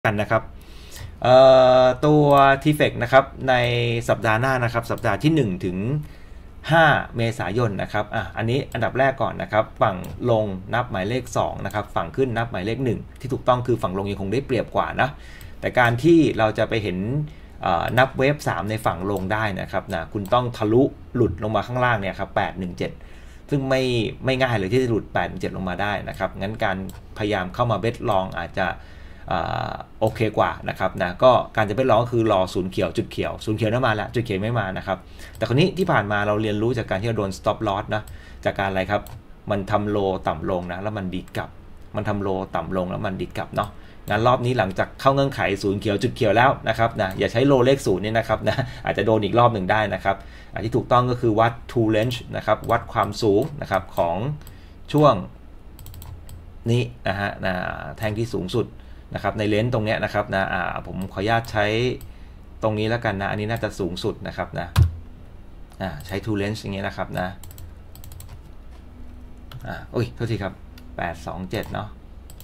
กันนะครับตัว TFX นะครับในสัปดาห์หน้านะครับสัปดาห์ที่1ถึง5เมษายนนะครับอันนี้อันดับแรกก่อนนะครับฝั่งลงนับหมายเลข2นะครับฝั่งขึ้นนับหมายเลข1ที่ถูกต้องคือฝั่งลงยังคงได้เปรียบกว่านะแต่การที่เราจะไปเห็นนับเวฟ3ในฝั่งลงได้นะครับนะคุณต้องทะลุหลุดลงมาข้างล่างเนี่ยครับ817ซึ่งไม่ง่ายเลยที่จะหลุด817ลงมาได้นะครับงั้นการพยายามเข้ามาเบสลองอาจจะโอเคกว่านะครับนะก็การจะเบสลองก็คือรอศูนย์เขียวจุดเขียวศูนย์เขียวนั่นมาแล้วจุดเขียวไม่มานะครับแต่คนนี้ที่ผ่านมาเราเรียนรู้จากการที่เราโดน stop loss นะจากการอะไรครับมันทำโลต่ำลงนะแล้วมันดีดกลับมันทำโลต่ำลงแล้วมันดีดกลับเนาะงั้นรอบนี้หลังจากเข้าเงื่อนไขศูนย์เขียวจุดเขียวแล้วนะครับนะอย่าใช้โลเลขศูนย์นี่นะครับนะอาจจะโดนอีกรอบหนึ่งได้นะครับที่ถูกต้องก็คือวัด two range นะครับวัดความสูงนะครับของช่วงนี้นะฮะแท่งที่สูงสุดนะครับในเลนส์ตรงนี้นะครับนะผมขออนุญาตใช้ตรงนี้แล้วกันนะอันนี้น่าจะสูงสุดนะครับนะใช้ two range อย่างเงี้ยนะครับนะอุ้ยโทษทีครับ827เนาะ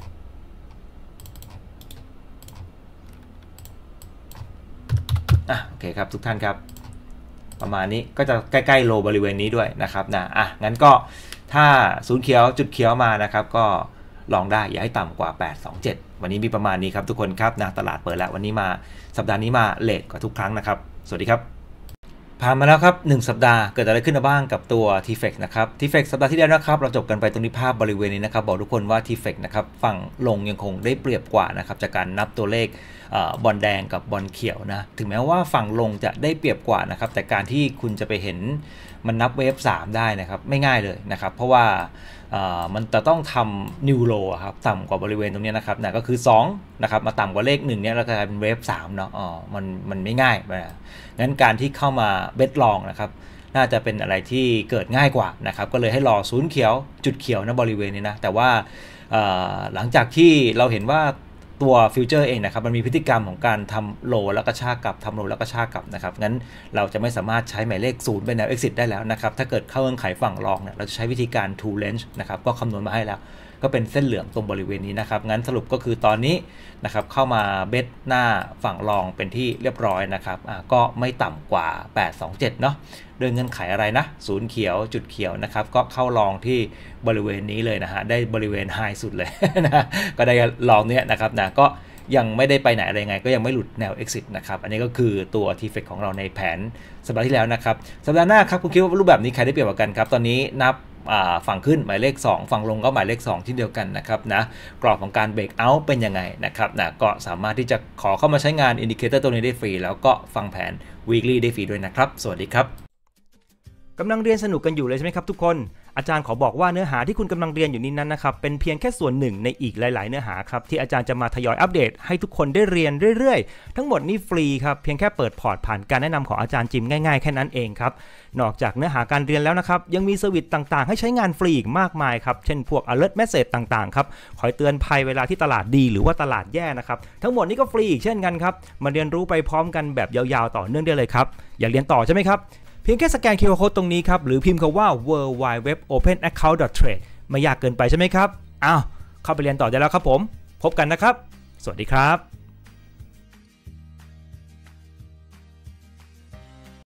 โอเคครับทุกท่านครับประมาณนี้ก็จะใกล้ๆโลบริเวณนี้ด้วยนะครับนะงั้นก็ถ้าศูนย์เขียวจุดเขียวมานะครับก็ลองได้อย่าให้ต่ำกว่า827วันนี้มีประมาณนี้ครับทุกคนครับนะตลาดเปิดแล้ววันนี้มาสัปดาห์นี้มาเลทกว่าทุกครั้งนะครับสวัสดีครับผ่านมาแล้วครับ1สัปดาห์เกิดอะไรขึ้นมาบ้างกับตัว TFX นะครับ TFX สัปดาห์ที่แล้วนะครับเราจบกันไปตรงนี้ภาพบริเวณนี้นะครับบอกทุกคนว่า TFX นะครับฝั่งลงยังคงได้เปรียบกว่านะครับจากการนับตัวเลขบอลแดงกับบอลเขียวนะถึงแม้ว่าฝั่งลงจะได้เปรียบกว่านะครับแต่การที่คุณจะไปเห็นมันนับเวฟ3ได้นะครับไม่ง่ายเลยนะครับเพราะว่ามันจะต้องทำนิวโลครับต่ำกว่าบริเวณตรงนี้นะครับก็คือ2นะครับมาต่ำกว่าเลข1เนี่ยเราจะกลายเป็นเวฟ3เนาะมันไม่ง่ายงั้นการที่เข้ามาเบสลองนะครับน่าจะเป็นอะไรที่เกิดง่ายกว่านะครับก็เลยให้รอศูนย์เขียวจุดเขียวนะบริเวณนี้นะแต่ว่าหลังจากที่เราเห็นว่าตัวฟิวเจอร์เองนะครับมันมีพฤติกรรมของการทำโลแล้วก็ชากกลับทำโลแล้วก็ชากกลับนะครับงั้นเราจะไม่สามารถใช้หมายเลข0เป็นแนว exit ได้แล้วนะครับถ้าเกิดเข้าเงื่อนไขฝั่งลองเนี่ยเราจะใช้วิธีการ two range นะครับก็คำนวณมาให้แล้วก็เป็นเส้นเหลืองตรงบริเวณนี้นะครับงั้นสรุปก็คือตอนนี้นะครับเข้ามาเบสหน้าฝั่งลองเป็นที่เรียบร้อยนะครับก็ไม่ต่ำกว่า827เนาะด้วยเงื่อนไขอะไรนะศูนย์เขียวจุดเขียวนะครับก็เข้าลองที่บริเวณนี้เลยนะฮะได้บริเวณไฮสุดเลยนะก็ได้ลองเนี้ยนะครับนะก็ยังไม่ได้ไปไหนอะไรไงก็ยังไม่หลุดแนว exit นะครับอันนี้ก็คือตัว TFX ของเราในแผนสัปดาห์ที่แล้วนะครับสัปดาห์หน้าครับคุณคิดว่ารูปแบบนี้ใครได้เปรียบกว่ากันครับตอนนี้นับฝั่งขึ้นหมายเลข2ฝั่งลงก็หมายเลข2ที่เดียวกันนะครับนะกรอบของการเบรกเอาท์เป็นยังไงนะครับนะก็สามารถที่จะขอเข้ามาใช้งานอินดิเคเตอร์ตัวนี้ได้ฟรีแล้วก็ฟังแผน weekly ได้ฟรีด้วยนะครับสวัสดีครับกำลังเรียนสนุกกันอยู่เลยใช่ไหมครับทุกคนอาจารย์ขอบอกว่าเนื้อหาที่คุณกำลังเรียนอยู่นี้นั้นนะครับเป็นเพียงแค่ส่วนหนึ่งในอีกหลายๆเนื้อหาครับที่อาจารย์จะมาทยอยอัปเดตให้ทุกคนได้เรียนเรื่อยๆทั้งหมดนี้ฟรีครับเพียงแค่เปิดพอร์ตผ่านการแนะนำของอาจารย์จิมง่ายๆแค่นั้นเองครับนอกจากเนื้อหาการเรียนแล้วนะครับยังมีเซอร์วิสต่างๆให้ใช้งานฟรีอีกมากมายครับเช่นพวก alert message ต่างๆครับคอยเตือนภัยเวลาที่ตลาดดีหรือว่าตลาดแย่นะครับทั้งหมดนี้ก็ฟรีอีกเช่นกันครับมาเรียนรู้ไปพร้อมกันแบบยาวๆต่อเนื่องได้เลยครับอยากเรียนต่อใช่ไหมครับเพียงแค่สแกน QR Code ตรงนี้ครับหรือพิมพ์คำว่า worldwideweb.openaccount.trade ไม่ยากเกินไปใช่ไหมครับเข้าไปเรียนต่อได้แล้วครับผมพบกันนะครับสวัสดีครับ